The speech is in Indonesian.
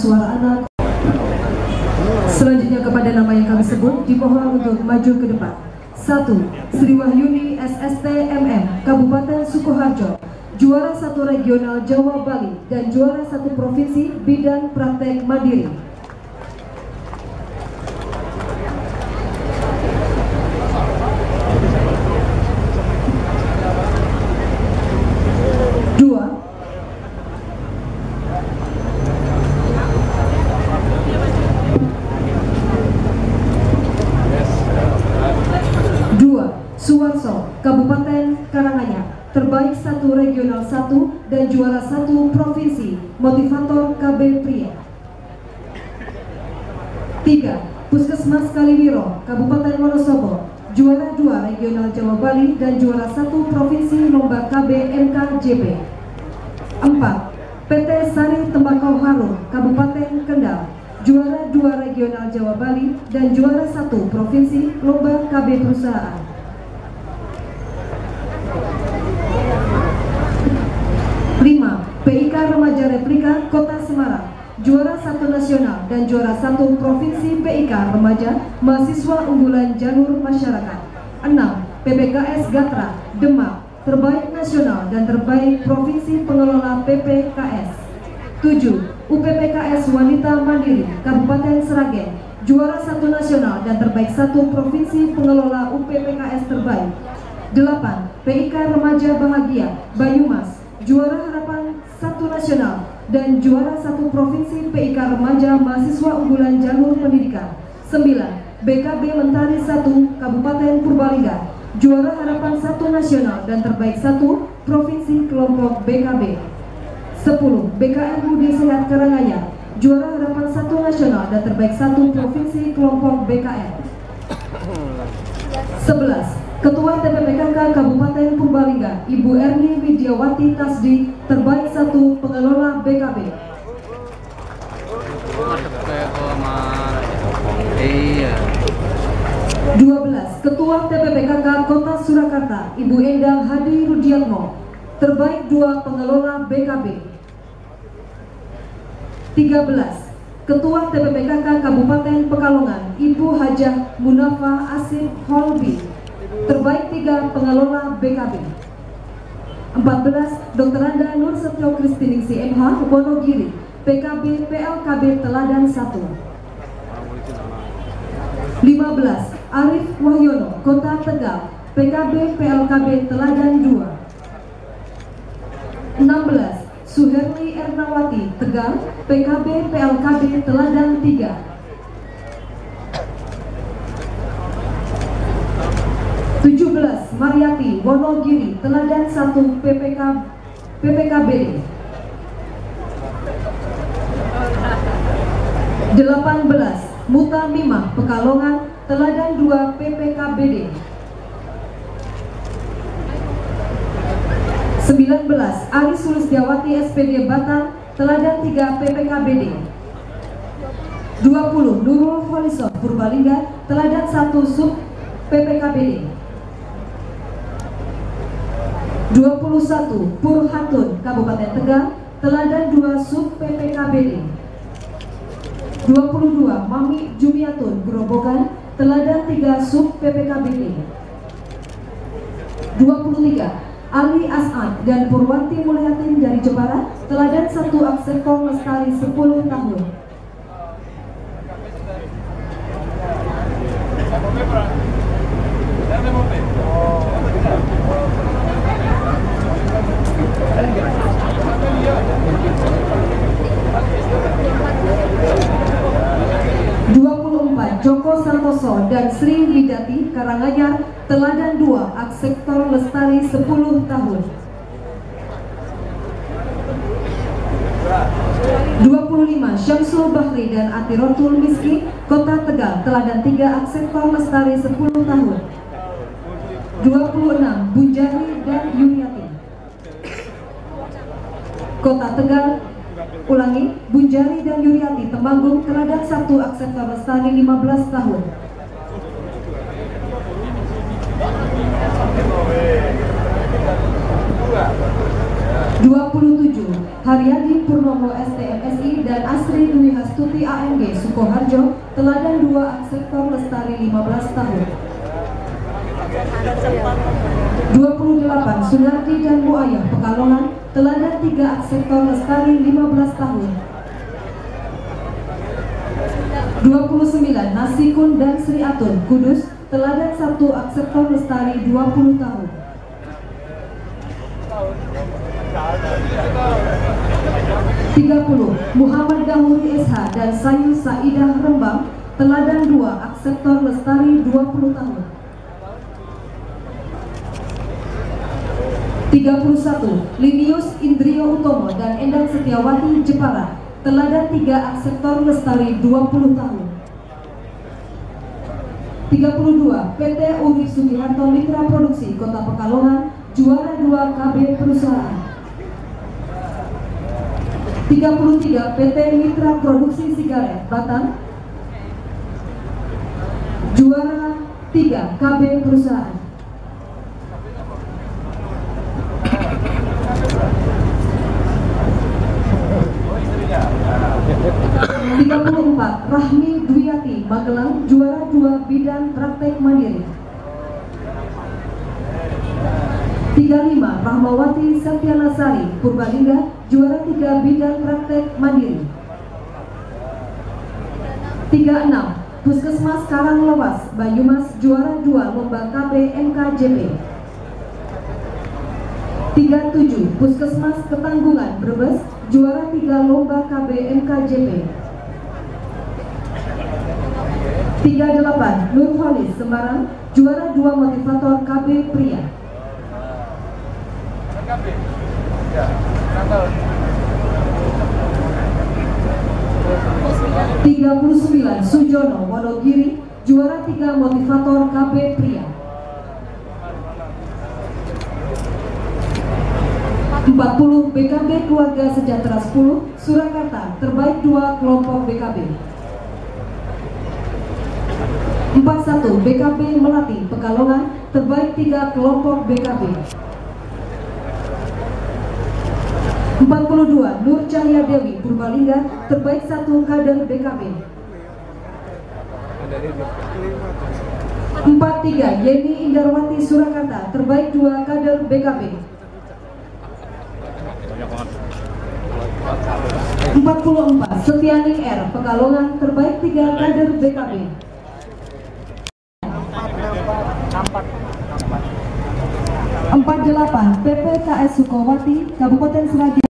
suara anak. Selanjutnya kepada nama yang kami sebut dimohon untuk maju ke depan. 1. Sri Wahyuni SST MM Kabupaten Sukoharjo, juara 1 regional Jawa Bali dan juara 1 provinsi bidang praktek mandiri. 2. Suwarso, Kabupaten Karanganyar, terbaik 1 regional 1 dan juara 1 provinsi, motivator KB Pria. 3. Puskesmas Kaliwiro, Kabupaten Wonosobo, juara 2 regional Jawa Bali dan juara 1 provinsi lomba KB MKJP. 4. PT Sari Tembakau Harum, Kabupaten Kendal, juara 2 regional Jawa Bali dan juara 1 provinsi lomba KB perusahaan. 5. PIK Remaja Replika Kota Semarang, juara 1 nasional dan juara 1 provinsi PIK Remaja mahasiswa unggulan jalur masyarakat. 6. PPKS Gatra Demak, terbaik nasional dan terbaik provinsi pengelola PPKS. 7. UPPKS Wanita Mandiri Kabupaten Sragen, juara 1 nasional dan terbaik 1 provinsi pengelola UPPKS terbaik. 8. PIK Remaja Bahagia Banyumas, juara harapan 1 nasional dan juara 1 provinsi PIK Remaja mahasiswa unggulan jalur pendidikan. 9. BKB Mentari 1 Kabupaten Purbalingga, juara harapan 1 nasional dan terbaik 1 provinsi kelompok BKB. 10. BKM Budi Sehat Karanganyar, juara harapan 1 nasional dan terbaik 1 provinsi kelompok BKM. 11. Ketua TPPKK Kabupaten Purbalingga Ibu Erni Widiawati Tasdi, terbaik 1 pengelola BKB. 12. Ketua TPPKK Kota Surakarta Ibu Endang Hadi Rudiatmo, terbaik 2 pengelola BKB. 13. Ketua TPPKK Kabupaten Pekalongan Ibu Hajah Munafa Asif Holbi, terbaik 3 pengelola BKB. 14. Dr. Anda Nur Setio Kristiningsi MH Wonogiri, PKB PLKB Teladan 1. 15. Arif Wahyono Kota Tegal, PKB PLKB Teladan 2. 16. Suherli Ernawati Tegal, PKB PLKB Teladan 3. 17. Mariati Wonogiri Teladan 1 PPKBD. 18. Muta Mimah Pekalongan Teladan 2 PPKBD. 19. Aris Sulistiawati SPD Batam Teladan 3 PPKBD. 20. Nurul Holisov Purbalingga Teladan 1 Sub PPKBD. 21. Purhatun Kabupaten Tegal Teladan 2 Sub PPKBD. 22. Mami Jumiatun Grobogan Teladan 3 Sub PPKBD. 23. Ali As'ad dan Purwanti Mulyatin dari Jepara Teladan 1 Aksektor Lestari 10 tahun. 24. Joko Santoso dan Sri Widati Karanganyar Teladan 2 Aksektor Lestari 10 tahun. 25. Syamsul Bahri dan Atirotul Miski Kota Tegal Teladan 3 Aksektor Lestari 10 tahun. 26. Bunjari dan Yuniati Kota Tegal, ulangi, Bunjari dan Yuriati Temanggung Teladan 1 Aksektor Lestari 15 tahun. 27. Haryadi Purnomo STMSI dan Asri Dwi Hasan Astuti AMG Sukoharjo, teladan 2 Akseptor Lestari 15 tahun. 28 Sunardi dan Muayah Pekalongan, teladan 3 Akseptor Lestari 15 tahun. 29 Nasikun dan Sri Atun Kudus, teladan 1 Akseptor Lestari 20 tahun. 30 Muhammad Dahuri SH dan Sayu Saidah Rembang, teladan 2 Akseptor Lestari 20 tahun. 31 Linius Indrio Utomo dan Endang Setiawati Jepara, teladan 3 Akseptor Lestari 20 tahun. 32 PT Urip Sugiharto Mitra Produksi Kota Pekalongan, juara 2 KB Perusahaan. 33 PT Mitra Produksi Sigaret Batang, juara 3 KB Perusahaan. 34 Rahmi Dwiyati Magelang, juara 2 bidang praktek mandiri. 35 Rahmawati Satyanasari Purbalingga, juara 3 bidang praktek mandiri. 36 Puskesmas Karanglewas Banyumas, juara 2 lomba KB MKJP. 37 Puskesmas Ketanggungan Brebes, juara 3 lomba KB MKJP. 38 Nurholis Semarang, juara 2 motivator KB Pria. 39 Sujono Wonogiri, juara 3 motivator KB Pria. 40 BKB Keluarga Sejahtera 10 Surakarta, terbaik 2 kelompok BKB. 41 BKB Melati Pekalongan, terbaik 3 kelompok BKB. 42 Nur Cahya Dewi Purbalingga, terbaik 1 kader BKB. 43 Yeni Indarwati Surakarta, terbaik 2 kader BKB. 44 Setianing R Pekalongan, terbaik 3 kader BKB. 48 PPKS Sukowati Kabupaten Sragen.